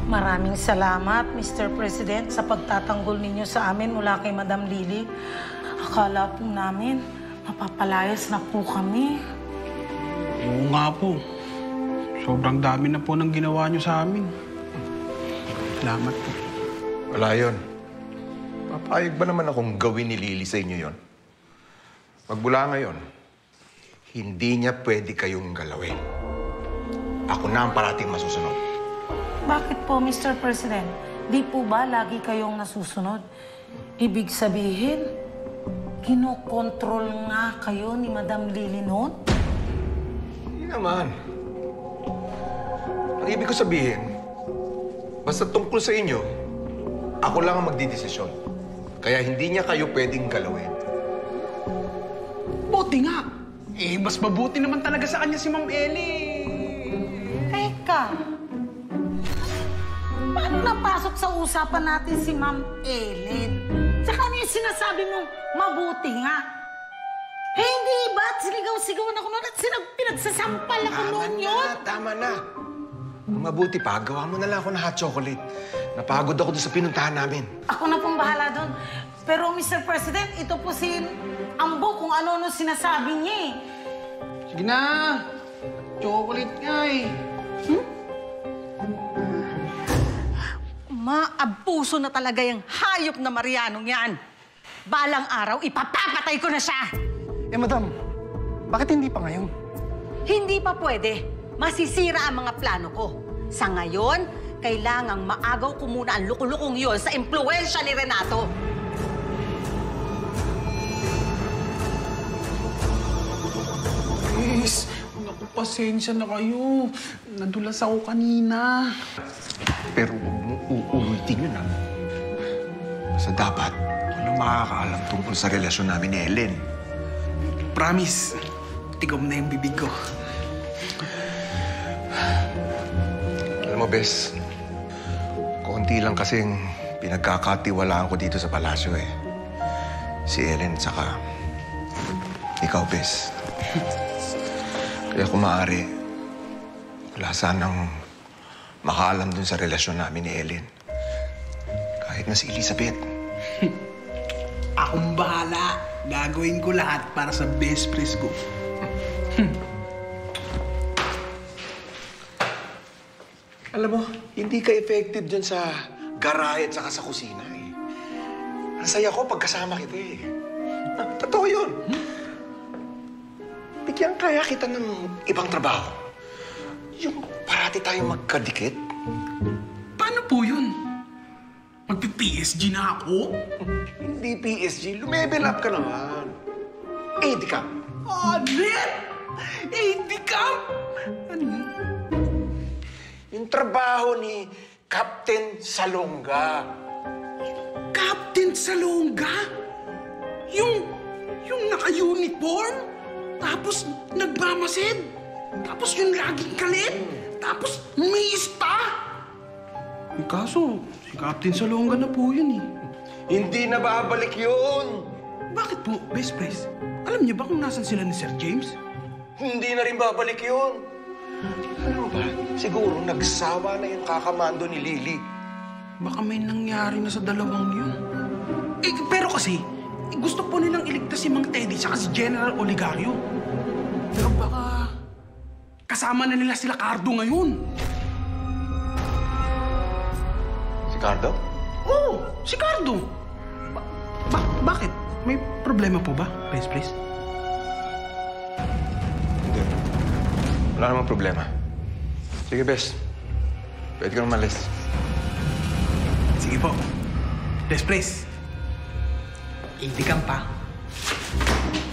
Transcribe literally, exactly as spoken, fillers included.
Maraming salamat, Mister President, sa pagtatanggol ninyo sa amin mula kay Madam Lily. Akala po namin, mapapalayas na po kami. Oo nga po. Sobrang dami na po ng ginawa nyo sa amin. Salamat po. Wala yun. Papayag ba naman akong gawin ni Lily sa inyo yun? Magmula ngayon, hindi niya pwede kayong galawin. Ako na ang parating masusunod. Bakit po, Mister President? Di po ba lagi kayong nasusunod? Ibig sabihin, kinokontrol nga kayo ni Madam Lily noon? Hindi naman. Ang ibig ko sabihin, basta tungkol sa inyo, ako lang ang magdidesisyon. Kaya hindi niya kayo pwedeng galawin. Buti nga. Eh, mas mabuti naman talaga sa kanya si Ma'am Ellie. Teka. Paano napasok sa usapan natin si Ma'am Ellen? Tsaka ano yung sinasabi mong mabuti nga? Eh, hindi ba? At sinigaw-sigawan ako noon at sinag pinagsasampal ako noon yun. Tama na, tama na. Ang mabuti pa, gawa mo na lang ako ng hot chocolate. Napagod ako doon sa pinuntahan namin. Ako na pong bahala doon. Pero, Mister President, ito po si Ambo kung ano-ano sinasabi niya eh. Sige na. Chocolate nga eh. Hmm? Maabuso na talaga yung hayop na Marianong yan. Balang araw, ipapapatay ko na siya. Eh, madam, bakit hindi pa ngayon? Hindi pa pwede. Masisira ang mga plano ko. Sa ngayon, kailangang maagaw ko muna ang lukulukong yun sa impluensya ni Renato. Yes. Naku, pasensya na kayo. Nadulas ako kanina. Pero huwag mo uulitin yun, ha? Basta dapat, walang makakaalam tungkol sa relasyon namin ni Ellen. Promise, tigom na yung bibig ko. Alam mo, Bes, konti lang kasing pinagkakatiwalaan ko dito sa palasyo, eh. Si Ellen, saka ikaw, Bes. Kaya kung maaari, wala sanang makaalam dun sa relasyon namin ni Ellen. Kahit na si Elizabeth. Akong bahala. Gagawin ko lahat para sa best friends ko. Alam mo, hindi ka effective dyan sa garahe at saka sa kusina, eh. Ang saya ko pagkasama kita, eh. Ah, totoo yun. Hmm? Bigyan kaya kita ng ibang trabaho. Yung parati tayong magkadikit. Paano po yun? Magpi-P S G na ako? Hindi P S G. Lumevel up ka naman. A D Camp. Oh, net! A D Camp? Ano yun? Yung trabaho ni Captain Salonga. Captain Salonga? Yung... yung naka-uniform? Tapos nagmamasid? Tapos yung laging galit? Tapos may ispa? Eh, kaso, si Captain Salonga na po yun eh. Hindi na babalik yun. Bakit po, Best Friends? Alam niyo ba kung nasan sila ni Sir James? Hindi na rin babalik yun. Alam mo ba, siguro nagsawa na yung kakamando ni Lily. Baka may nangyari na sa dalawang yun. Eh, pero kasi, eh, gusto po nilang iligtas si Mang Teddy saka si General Oligario. Pero baka kasama na nila sila Cardo ngayon. Si Cardo? Oo, si Cardo. Ba ba bakit? May problema po ba, Best Please? Hindi. Wala namang problema. Sige, Bes. Pwede ka naman, Les. Sige po. Best Please. Hindi ka pa.